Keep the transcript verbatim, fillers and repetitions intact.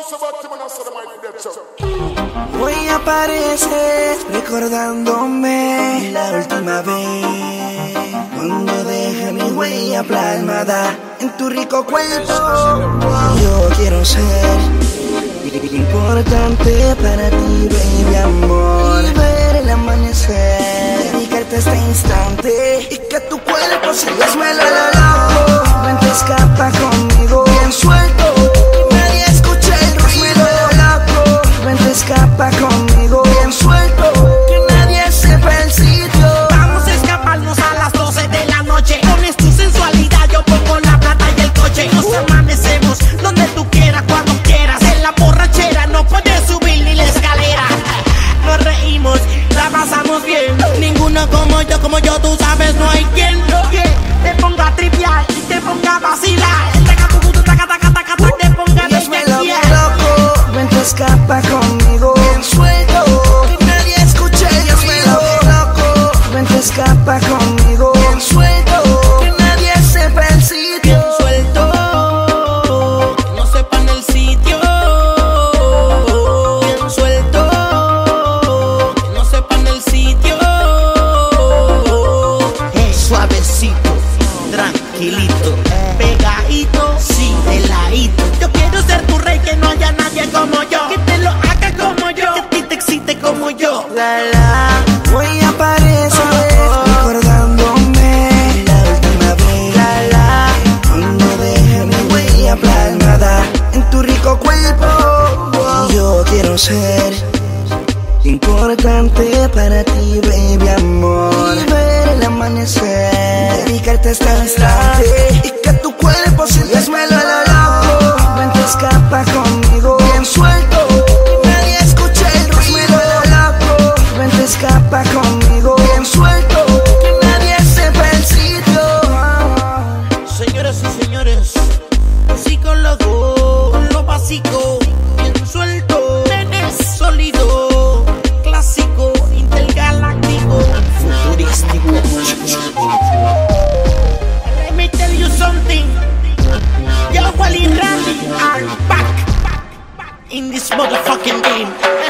Hoy apareces recordándome la última vez, cuando dejé mi huella plasmada en tu rico cuerpo. Yo quiero ser importante para ti, baby, amor, y ver el amanecer, dedicarte a este instante y que tu cuerpo se desmuela lo loco. Ven, te escapa conmigo bien suelto, que nadie escuche el ruido loco. Ven, te escapa conmigo bien suelto, que nadie sepa el sitio. Vamos a escaparnos a las doce de la noche. Pones tu sensualidad, yo pongo la plata y el coche. Nos amanecemos donde tú quieras, cuando quieras. En la borrachera no puedes subir ni la escalera. Nos reímos, la pasamos bien. Ninguno como yo, como yo, tú sabes, no hay quien. Yeah. Te ponga a tripear y te ponga a vacilar. Taca, tucu, taca, taca, taca, taca, te ponga a desquiciar. Loco, ven, te escapa conmigo bien suelto, que nadie escuche el ruido loco. Ven, te escapa conmigo bien suelto, que nadie sepa el sitio. Bien suelto, que no sepan el sitio. Bien suelto, que no sepan el sitio. Eh, suavecito, tranquilito, pegadito, sí, de ladito. Yo quiero ser tu rey, que no haya nadie como yo, que te lo haga como yo, que a ti te excite como yo. La la, hoy aparece recordándome la última vez. La la, cuando dejé mi huella plasmada en tu rico cuerpo. Yo quiero ser importante para ti, baby, amor, y ver el amanecer, dedicarte a este instante y que tu cuerpo se desmuela lo loco. Ven, te escapa conmigo bien suelto, que nadie escuche el ruido loco. Ven, te escapa conmigo bien suelto, que nadie sepa el sitio. Señoras y señores, psicólogo, lo básico, bien suelto, nenes sólido, clásico, intergaláctico, futurístico. Let me tell you something. Yo, Wally and Randy are back in this motherfucking game.